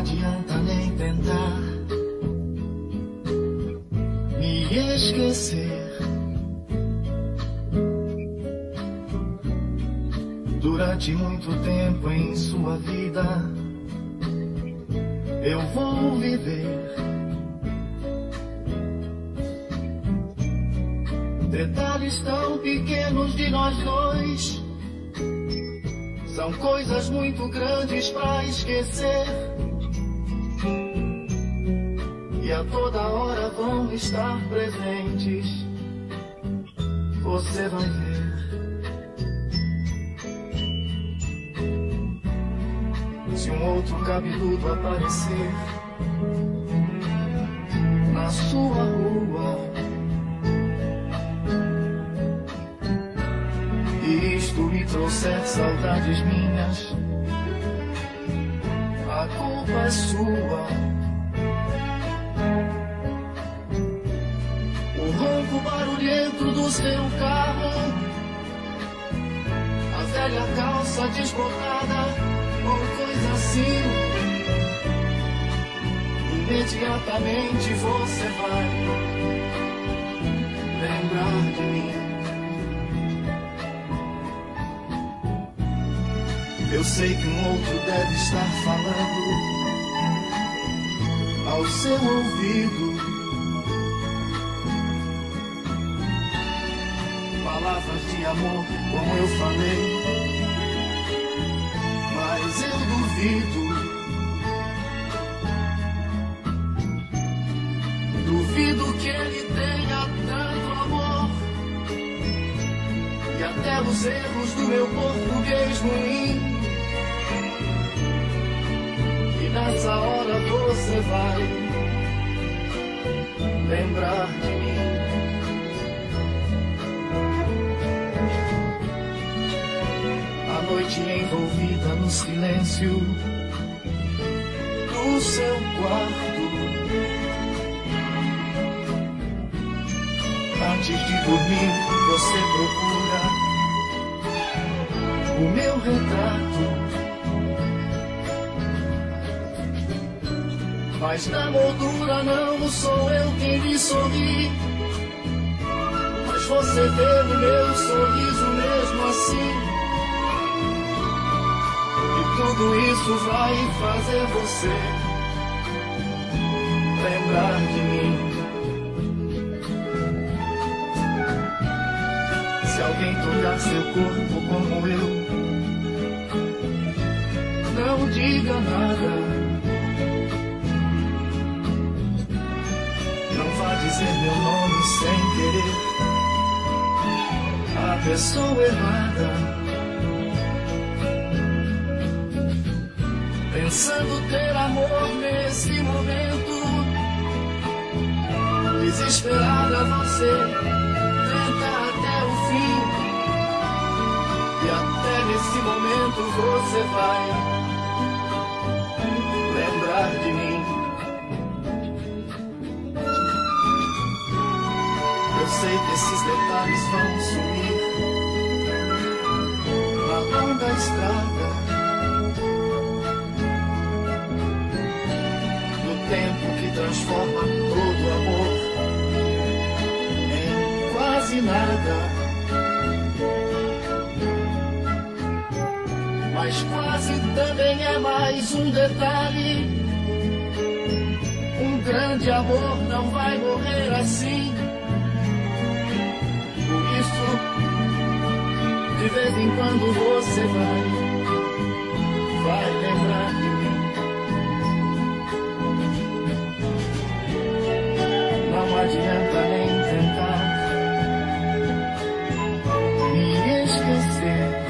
adianta nem tentar me esquecer. Durante muito tempo em sua vida eu vou viver. Detalhes tão pequenos de nós dois são coisas muito grandes pra esquecer, e a toda hora vão estar presentes. Você vai ver. Se um outro cabeludo aparecer na sua rua e isto me trouxer saudades minhas, a culpa é sua. O ronco barulhento do seu carro, a velha calça desbotada ou coisa assim, imediatamente você vai lembrar de mim. Eu sei que um outro deve estar falando ao seu ouvido palavras de amor, como eu falei, mas eu duvido que ele tenha tanto amor, e até os erros do meu português ruim. Nessa hora você vai lembrar de mim. A noite envolvida no silêncio do seu quarto, antes de dormir você procura o meu retrato. Mas na moldura não sou eu quem lhe sorri, mas você vê no meu sorriso mesmo assim. E tudo isso vai fazer você lembrar de mim. Se alguém tocar seu corpo como eu, não diga nada. Dizer meu nome sem querer a pessoa errada, pensando ter amor nesse momento. Desesperada você tenta até o fim, e até nesse momento você vai lembrar de mim. Eu sei que esses detalhes vão sumir na longa estrada, no tempo que transforma todo amor em quase nada. Mas quase também é mais um detalhe. Um grande amor não vai morrer assim. De vez em quando você vai lembrar de mim. Não adianta nem tentar me esquecer.